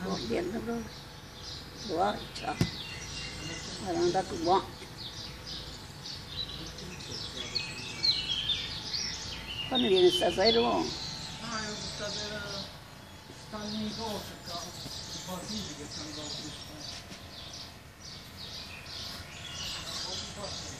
Niente proprio. Guarda, era andato buono. Quando viene stasera? Io stasera stanno in cose qua, i partiti che stanno qua.